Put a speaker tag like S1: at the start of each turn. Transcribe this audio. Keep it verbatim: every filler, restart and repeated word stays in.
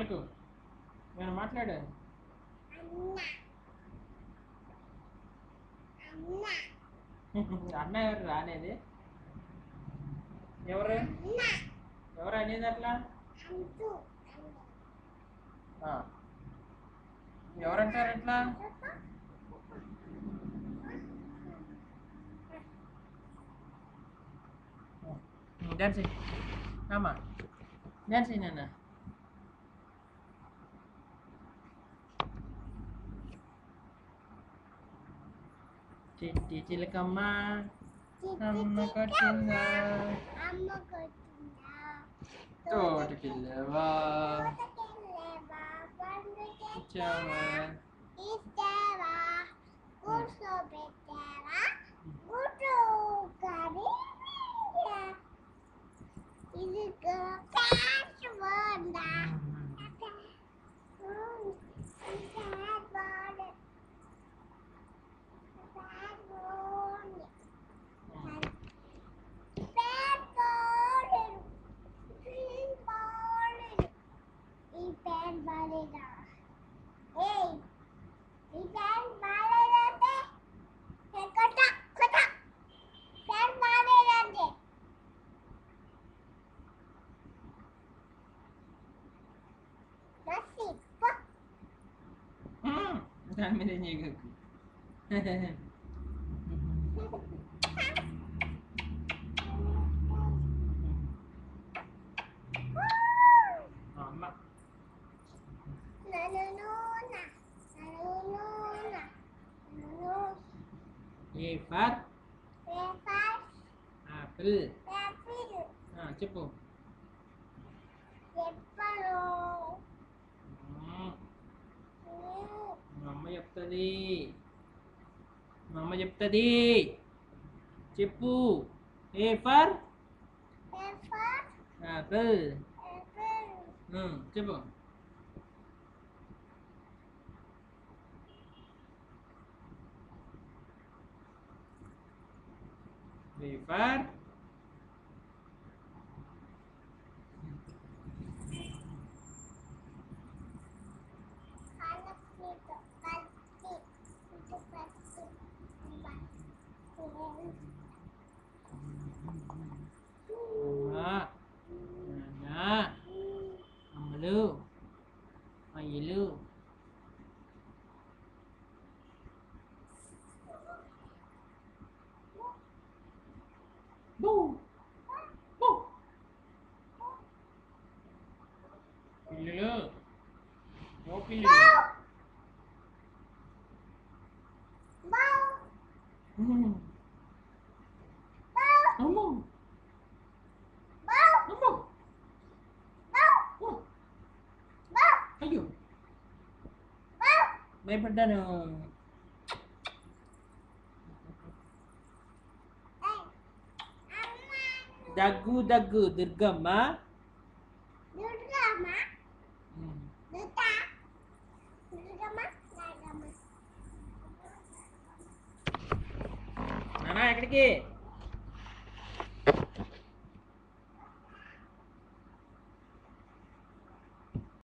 S1: పలుకు నేను మాట్లాడు. అన్న ఎవరు రానేది? ఎవరు ఎవరు అనేది అట్లా? ఎవరంటారు ఎట్లా? డాన్స్ ఆమా డాన్స్ నాన్న. చిట్టి చిలకమ్మ అమ్మ కొట్టిందా తోటకెళ్ళవా దాని మీద చేయకు. అమ్మ ఏ ఫర్ ఆపిల్. చెప్పు. మా అమ్మ చెప్తుంది మా అమ్మ చెప్తుంది చెప్పు. A for apple. చెప్పు. బి ఫర్ అమ్మలు అయ్యలు. పిల్లలు ఓ పిల్లలు అమ్మో అమ్మో అయ్యో భయపడ్డాను. దగ్గు దగ్గు దుర్గమ్మ. నానా ఎక్కడికి?